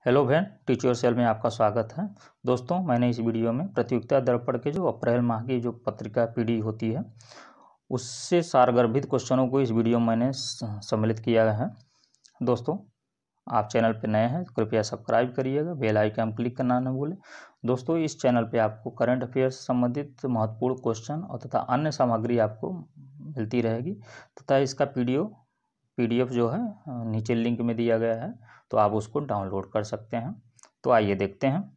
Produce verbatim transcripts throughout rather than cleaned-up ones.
Hello friend, teach योरसेल में आपका स्वागत है। दोस्तों, मैंने इस वीडियो में प्रतियोगिता दर्पण के जो अप्रैल माह की जो पत्रिका पीडी होती है उससे सारगर्भित क्वेश्चनों को इस वीडियो में मैंने सम्मिलित किया है। दोस्तों, आप चैनल पर नए हैं तो कृपया सब्सक्राइब करिएगा, बेल आइकन क्लिक करना न भूलें। दोस्तों, इस चैनल पर आपको करंट अफेयर्स से संबंधित महत्वपूर्ण क्वेश्चन और तथा अन्य सामग्री आपको मिलती रहेगी तथा इसका पीडीओ पीडीएफ जो है नीचे लिंक में दिया गया है, तो आप उसको डाउनलोड कर सकते हैं। तो आइए देखते हैं।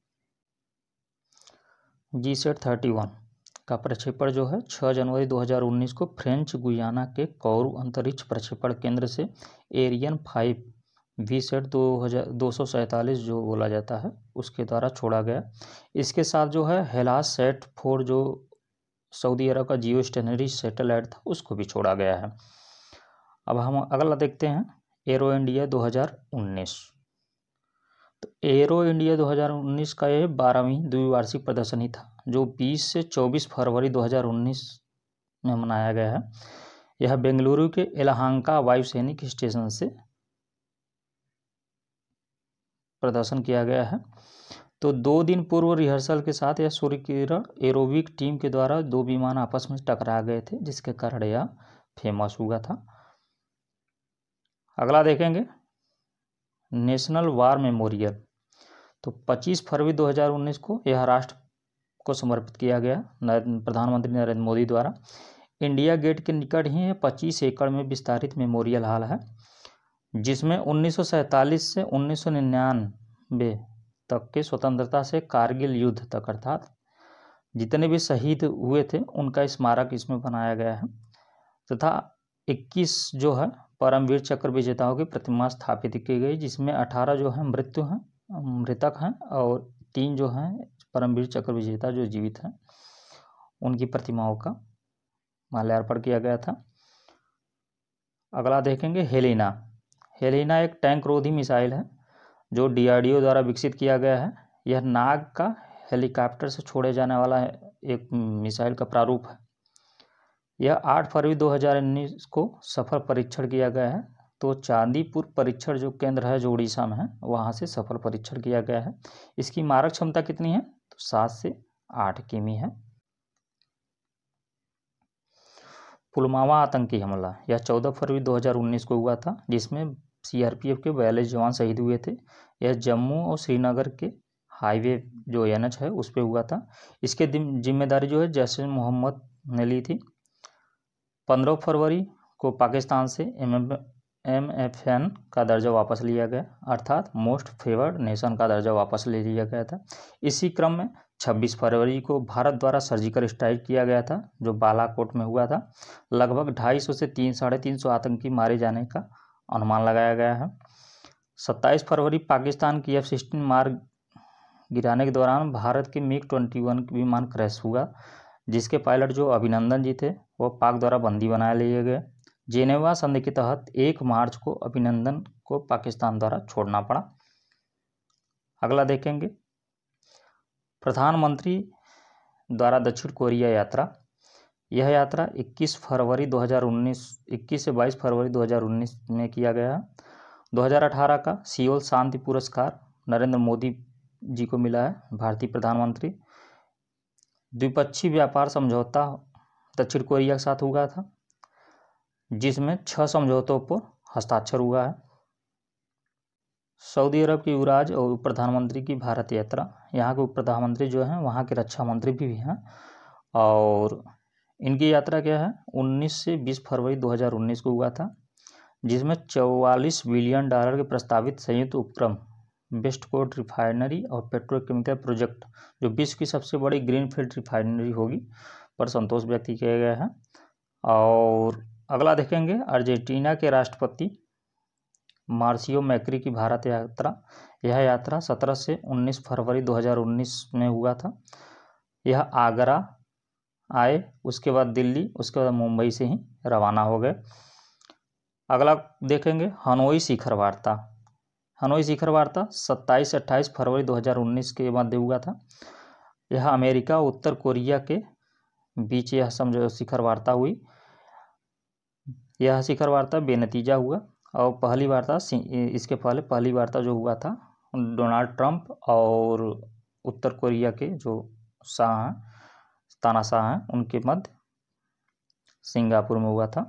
जी सेट थर्टी वन का प्रक्षेपण जो है छह जनवरी दो हज़ार उन्नीस को फ्रेंच गुयाना के कौरू अंतरिक्ष प्रक्षेपण केंद्र से एरियन फाइव वी सेट दो हज़ार दो सौ सैंतालीस जो बोला जाता है उसके द्वारा छोड़ा गया। इसके साथ जो है हेलास सेट फोर जो सऊदी अरब का जियो स्टेशनरी सैटेलाइट था उसको भी छोड़ा गया है। अब हम अगला देखते हैं एरो इंडिया दो हज़ार उन्नीस। तो एरो इंडिया दो हज़ार उन्नीस का यह बारहवीं द्विवार्षिक प्रदर्शनी था जो बीस से चौबीस फरवरी दो हज़ार उन्नीस में मनाया गया है। यह बेंगलुरु के यलहंका वायुसैनिक स्टेशन से प्रदर्शन किया गया है। तो दो दिन पूर्व रिहर्सल के साथ यह सूर्य किरण एरोबिक टीम के द्वारा दो विमान आपस में टकरा गए थे, जिसके कारण यह फेमस हुआ था। अगला देखेंगे नेशनल वार मेमोरियल। तो पच्चीस फरवरी दो हज़ार उन्नीस को यह राष्ट्र को समर्पित किया गया प्रधानमंत्री नरेंद्र मोदी द्वारा। इंडिया गेट के निकट ही पच्चीस एकड़ में विस्तारित मेमोरियल हॉल है, जिसमें उन्नीस सौ सैंतालीस से उन्नीस सौ निन्यानवे तक के स्वतंत्रता से कारगिल युद्ध तक अर्थात जितने भी शहीद हुए थे उनका स्मारक इसमें बनाया गया है तथा इक्कीस जो है परमवीर चक्र विजेताओं की प्रतिमा स्थापित की गई, जिसमें अठारह जो है मृत्यु हैं मृतक हैं और तीन जो हैं परमवीर चक्र विजेता जो जीवित हैं उनकी प्रतिमाओं का माल्यार्पण किया गया था। अगला देखेंगे हेलिना। हेलिना एक टैंक रोधी मिसाइल है जो डीआरडीओ द्वारा विकसित किया गया है। यह नाग का हेलीकॉप्टर से छोड़े जाने वाला एक मिसाइल का प्रारूप है। यह आठ फरवरी दो हज़ार उन्नीस को सफल परीक्षण किया गया है। तो चांदीपुर परीक्षण जो केंद्र है जो उड़ीसा में है वहाँ से सफल परीक्षण किया गया है। इसकी मारक क्षमता कितनी है? तो सात से आठ किमी है। पुलवामा आतंकी हमला यह चौदह फरवरी दो हज़ार उन्नीस को हुआ था, जिसमें सीआरपीएफ के बयालीस जवान शहीद हुए थे। यह जम्मू और श्रीनगर के हाईवे जो एन एच है उस पर हुआ था। इसके जिम्मेदारी जो है जैश ए मोहम्मद ने ली थी। पंद्रह फरवरी को पाकिस्तान से एम एम एफ एन का दर्जा वापस लिया गया, अर्थात मोस्ट फेवर्ड नेशन का दर्जा वापस ले लिया गया था। इसी क्रम में छब्बीस फरवरी को भारत द्वारा सर्जिकल स्ट्राइक किया गया था जो बालाकोट में हुआ था। लगभग ढाई सौ से तीन साढ़े तीन सौ आतंकी मारे जाने का अनुमान लगाया गया है। सत्ताईस फरवरी पाकिस्तान की एफ सिक्सटीन मार गिराने के दौरान भारत के मिग ट्वेंटी वन विमान क्रैश हुआ, जिसके पायलट जो अभिनंदन जी थे वो पाक द्वारा बंदी बना लिए गए। जेनेवा संधि के तहत एक मार्च को अभिनंदन को पाकिस्तान द्वारा छोड़ना पड़ा। अगला देखेंगे प्रधानमंत्री द्वारा दक्षिण कोरिया यात्रा। यह यात्रा इक्कीस फरवरी दो हज़ार उन्नीस इक्कीस से बाईस फरवरी दो हज़ार उन्नीस में किया गया। दो हज़ार अठारह का सियोल शांति पुरस्कार नरेंद्र मोदी जी को मिला है, भारतीय प्रधानमंत्री। द्विपक्षीय व्यापार समझौता दक्षिण कोरिया के साथ हुआ था, जिसमें छह समझौतों पर हस्ताक्षर हुआ है। सऊदी अरब के युवराज और उप प्रधानमंत्री की भारत यात्रा। यहाँ के उप प्रधानमंत्री जो हैं वहाँ के रक्षा मंत्री भी हैं और इनकी यात्रा क्या है उन्नीस से बीस फरवरी दो हज़ार उन्नीस को हुआ था, जिसमें चौवालीस बिलियन डॉलर के प्रस्तावित संयुक्त उपक्रम वेस्ट कोस्ट रिफाइनरी और पेट्रोकेमिकल प्रोजेक्ट जो विश्व की सबसे बड़ी ग्रीनफील्ड रिफाइनरी होगी पर संतोष व्यक्त किया गया है। और अगला देखेंगे अर्जेंटीना के राष्ट्रपति मार्सियो मैक्री की भारत यात्रा। यह यात्रा सत्रह से उन्नीस फरवरी दो हज़ार उन्नीस में हुआ था। यह आगरा आए, उसके बाद दिल्ली, उसके बाद मुंबई से ही रवाना हो गए। अगला देखेंगे हनोई शिखर वार्ता। हनोई शिखर वार्ता सत्ताईस से अट्ठाईस फरवरी दो हज़ार उन्नीस के मध्य हुआ था। यह अमेरिका और उत्तर कोरिया के बीच यह समझो शिखर वार्ता हुई। यह शिखर वार्ता बेनतीजा हुआ और पहली वार्ता इसके पहले पहली वार्ता जो हुआ था डोनाल्ड ट्रंप और उत्तर कोरिया के जो शाह हैं, तानाशाह हैं, उनके मध्य सिंगापुर में हुआ था।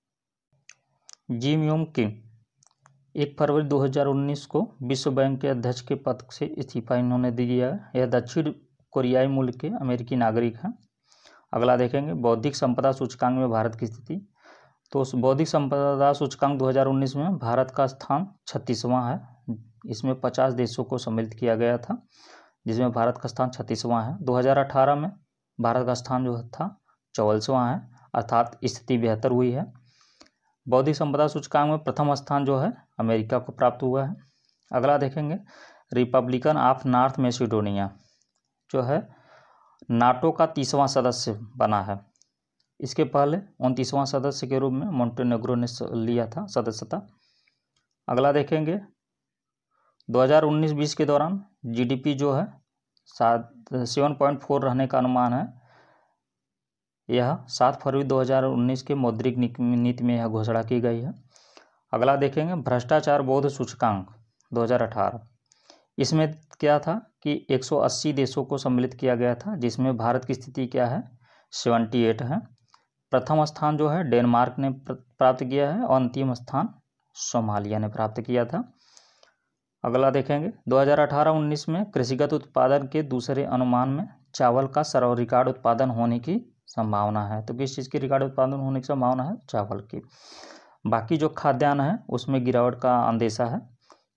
जिम योंग किम एक फरवरी दो हज़ार उन्नीस को विश्व बैंक के अध्यक्ष के पद से इस्तीफा इन्होंने दिया है। यह दक्षिण कोरियाई मूल के अमेरिकी नागरिक हैं। अगला देखेंगे बौद्धिक संपदा सूचकांक में भारत की स्थिति। तो उस बौद्धिक संपदा सूचकांक दो हज़ार उन्नीस में भारत का स्थान छत्तीसवां है। इसमें पचास देशों को सम्मिलित किया गया था, जिसमें भारत का स्थान छत्तीसवां है। दो हज़ार अठारह में भारत का स्थान जो था चौवालीसवां है, अर्थात स्थिति बेहतर हुई है। बौद्धिक संपदा सूचकांक में प्रथम स्थान जो है अमेरिका को प्राप्त हुआ है। अगला देखेंगे रिपब्लिकन ऑफ नॉर्थ मैसेडोनिया जो है नाटो का तीसवां सदस्य बना है। इसके पहले उनतीसवां सदस्य के रूप में मोंटेनेग्रो ने लिया था सदस्यता। अगला देखेंगे दो हज़ार उन्नीस बीस के दौरान जीडीपी जो है सात सेवन पॉइंट फोर रहने का अनुमान है। यह सात फरवरी दो हज़ार उन्नीस के मौद्रिक नीति में यह घोषणा की गई है। अगला देखेंगे भ्रष्टाचार बोध सूचकांक दो हज़ार अठारह। इसमें क्या था कि एक सौ अस्सी देशों को सम्मिलित किया गया था, जिसमें भारत की स्थिति क्या है अठहत्तर है। प्रथम स्थान जो है डेनमार्क ने प्राप्त किया है और अंतिम स्थान सोमालिया ने प्राप्त किया था। अगला देखेंगे दो हज़ार अठारह उन्नीस में कृषिगत उत्पादन के दूसरे अनुमान में चावल का सर्व रिकॉर्ड उत्पादन होने की संभावना है। तो किस चीज़ की रिकॉर्ड उत्पादन होने की संभावना है? चावल की। बाकी जो खाद्यान्न है उसमें गिरावट का अंदेशा है।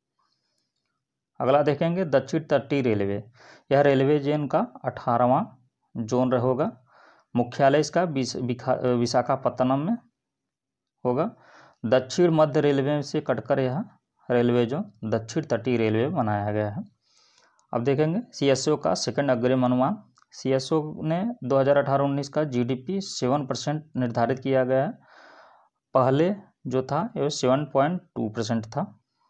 अगला देखेंगे दक्षिण तटीय रेलवे। यह रेलवे जोन का अठारहवां जोन होगा। मुख्यालय इसका विशाखापत्तनम में होगा। दक्षिण मध्य रेलवे से कटकर यह रेलवे जोन दक्षिण तटीय रेलवे बनाया गया है। अब देखेंगे सीएसओ का सेकंड अग्रिम अनुमान। सीएसओ ने दो हज़ार अठारह उन्नीस का जीडीपी सेवन परसेंट निर्धारित किया गया है। पहले जो था ये सेवन पॉइंट टू परसेंट था।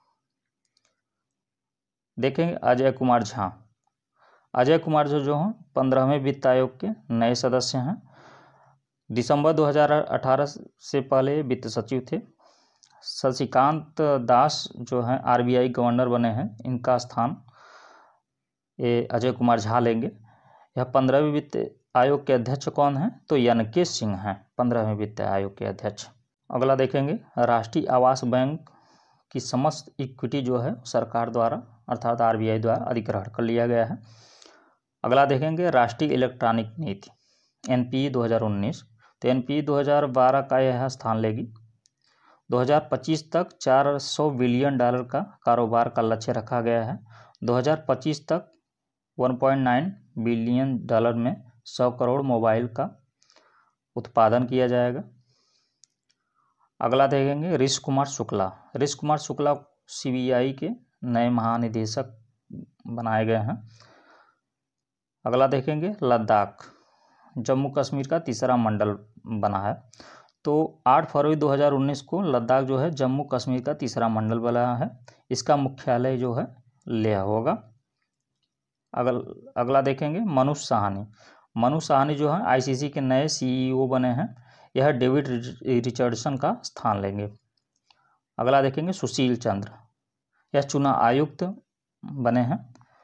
देखेंगे अजय कुमार झा। अजय कुमार जो जो हैं पंद्रहवें वित्त आयोग के नए सदस्य हैं। दिसंबर दो हज़ार अठारह से पहले वित्त सचिव थे। शशिकांत दास जो हैं आरबीआई गवर्नर बने हैं, इनका स्थान ये अजय कुमार झा लेंगे। यह पंद्रहवें वित्त आयोग के अध्यक्ष कौन हैं? तो एन.के. सिंह हैं पंद्रहवें वित्त आयोग के अध्यक्ष। अगला देखेंगे राष्ट्रीय आवास बैंक की समस्त इक्विटी जो है सरकार द्वारा अर्थात आरबीआई द्वारा अधिग्रहण कर लिया गया है। अगला देखेंगे राष्ट्रीय इलेक्ट्रॉनिक नीति एनपीई दो हज़ार उन्नीस। तो एनपीई दो हज़ार बारह का यह स्थान लेगी। दो हज़ार पच्चीस तक चार सौ बिलियन डॉलर का कारोबार का लक्ष्य रखा गया है। दो हज़ार पच्चीस तक एक पॉइंट नौ बिलियन डॉलर में सौ करोड़ मोबाइल का उत्पादन किया जाएगा। अगला देखेंगे ऋषि कुमार शुक्ला। ऋषि कुमार शुक्ला सीबीआई के नए महानिदेशक बनाए गए हैं। अगला देखेंगे लद्दाख। जम्मू कश्मीर का तीसरा मंडल बना है। तो आठ फरवरी दो हज़ार उन्नीस को लद्दाख जो है जम्मू कश्मीर का तीसरा मंडल बना है। इसका मुख्यालय जो है लेह होगा। अगल अगला देखेंगे मनुष साहनी। मनुष साहनी जो है आईसीसी के नए सीईओ बने हैं। यह डेविड रिचर्डसन का स्थान लेंगे। अगला देखेंगे सुशील चंद्र। यह चुनाव आयुक्त बने हैं।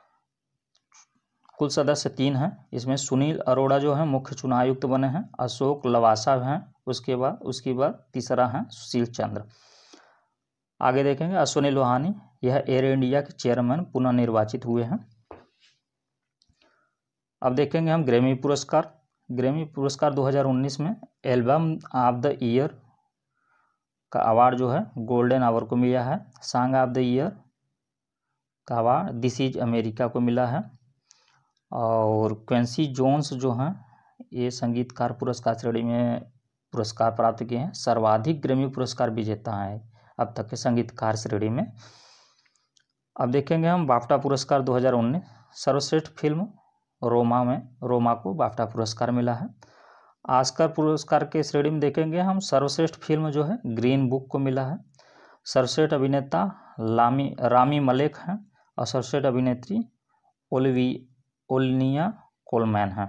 कुल सदस्य तीन हैं। इसमें सुनील अरोड़ा जो है मुख्य चुनाव आयुक्त बने हैं। अशोक लवासा हैं। उसके बाद उसके बाद तीसरा है सुशील चंद्र। आगे देखेंगे अश्विनी लोहानी। यह एयर इंडिया के चेयरमैन पुनः निर्वाचित हुए हैं। अब देखेंगे हम ग्रैमी पुरस्कार। ग्रैमी पुरस्कार दो हज़ार उन्नीस में एल्बम ऑफ द ईयर का अवार्ड जो है गोल्डन आवर को मिला है। सॉन्ग ऑफ द ईयर का अवार्ड दिस इज अमेरिका को मिला है। और क्विंसी जोन्स जो हैं ये संगीतकार पुरस्कार श्रेणी में पुरस्कार प्राप्त किए हैं। सर्वाधिक ग्रैमी पुरस्कार विजेता हैं अब तक के संगीतकार श्रेणी में। अब देखेंगे हम बाफ्टा पुरस्कार दो हज़ार उन्नीस। सर्वश्रेष्ठ फिल्म रोमा में रोमा को बाफ्टा पुरस्कार मिला है। ऑस्कर पुरस्कार के श्रेणी में देखेंगे हम सर्वश्रेष्ठ फिल्म जो है ग्रीन बुक को मिला है। सर्वश्रेष्ठ अभिनेता लामी रामी मलेक हैं और सर्वश्रेष्ठ अभिनेत्री ओलिवी ओलिनिया कोलमैन हैं।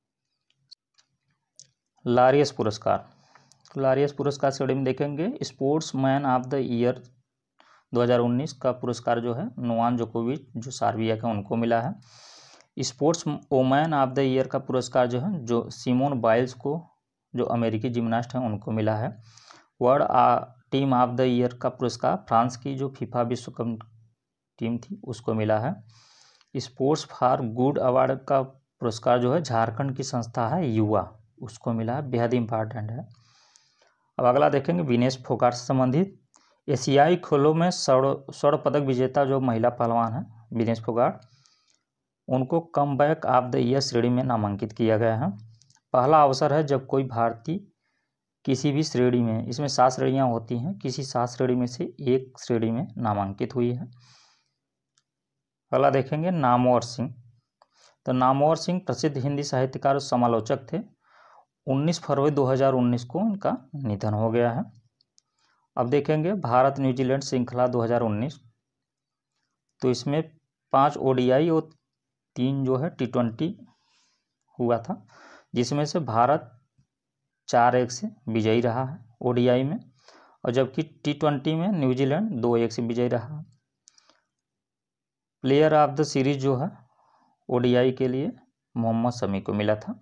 लारियस पुरस्कार लारियस पुरस्कार श्रेणी में देखेंगे sports man of the year दो हज़ार उन्नीस का पुरस्कार जो है नोवाक जोकोविच जो सर्बिया के उनको मिला है। Sports woman of the year का पुरस्कार जो है जो सिमोन बाइल्स को जो अमेरिकी जिम्नास्ट हैं उनको मिला है। World team of the year का पुरस्कार फ्रांस की जो फीफा विश्व कप टीम थी उसको मिला है। स्पोर्ट्स फॉर गुड अवार्ड का पुरस्कार जो है झारखंड की संस्था है युवा उसको मिला है, बेहद इम्पॉर्टेंट है। अब अगला देखेंगे विनेश फोगाट से संबंधित। एशियाई खेलों में स्वर्ण स्वर्ण पदक विजेता जो महिला पहलवान है विनेश फोगाट, उनको कमबैक ऑफ द ईयर श्रेणी में नामांकित किया गया है। पहला अवसर है जब कोई भारतीय किसी भी श्रेणी में, इसमें सात श्रेणियां होती हैं, किसी सात श्रेणी में से एक श्रेणी में नामांकित हुई है। अगला देखेंगे नामवर सिंह। तो नामवर सिंह प्रसिद्ध हिंदी साहित्यकार और समालोचक थे। उन्नीस फरवरी दो हज़ार उन्नीस को उनका निधन हो गया है। अब देखेंगे भारत न्यूजीलैंड श्रृंखला दो हज़ार उन्नीस। तो इसमें पांच ओडीआई और तीन जो है टी ट्वेंटी हुआ था, जिसमें से भारत चार एक से विजयी रहा है ओडीआई में, और जबकि टी ट्वेंटी में न्यूजीलैंड दो एक से विजयी रहा है। प्लेयर ऑफ द सीरीज जो है ओडीआई के लिए मोहम्मद शमी को मिला था।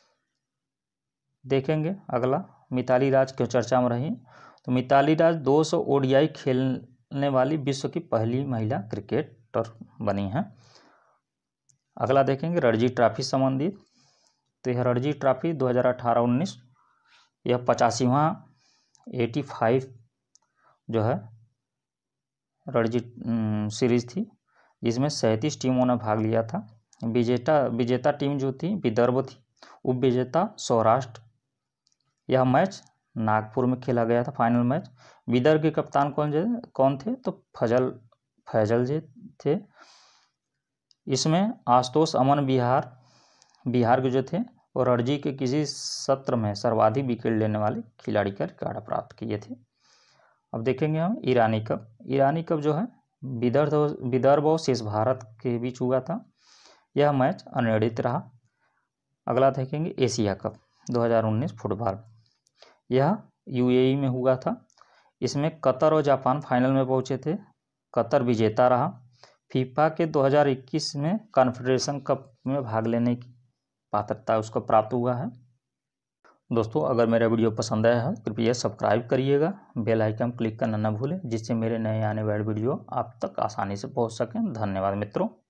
देखेंगे अगला मिताली राज क्यों चर्चा में रही। तो मिताली राज दो सौ ओडीआई खेलने वाली विश्व की पहली महिला क्रिकेटर बनी हैं। अगला देखेंगे रणजी ट्रॉफी संबंधित। तो यह रणजी ट्रॉफी दो हज़ार अठारह उन्नीस यह पचासीवां एटी फाइव जो है रणजी सीरीज थी, जिसमें सैंतीस टीमों ने भाग लिया था। विजेता विजेता टीम जो थी विदर्भ थी, उप विजेता सौराष्ट्र। यह मैच नागपुर में खेला गया था फाइनल मैच। विदर्भ के कप्तान कौन जे कौन थे तो फजल फैजल जी थे। इसमें आशुतोष अमन बिहार बिहार के जो थे वो रणजी के किसी सत्र में सर्वाधिक विकेट लेने वाले खिलाड़ी का रिकॉर्ड प्राप्त किए थे। अब देखेंगे हम ईरानी कप। ईरानी कप जो है विदर्भ विदर्भ और शेष भारत के बीच हुआ था। यह मैच अनिर्णित रहा। अगला देखेंगे एशिया कप दो हज़ार उन्नीस फुटबॉल। यह यूएई में हुआ था। इसमें कतर और जापान फाइनल में पहुंचे थे। कतर विजेता रहा। फीफा के दो हज़ार इक्कीस में कॉन्फेडरेशन कप में भाग लेने की पात्रता उसको प्राप्त हुआ है। दोस्तों अगर मेरा वीडियो पसंद आया है कृपया सब्सक्राइब करिएगा, बेल आइकन क्लिक करना न भूलें, जिससे मेरे नए आने वाले वीडियो आप तक आसानी से पहुंच सकें। धन्यवाद मित्रों।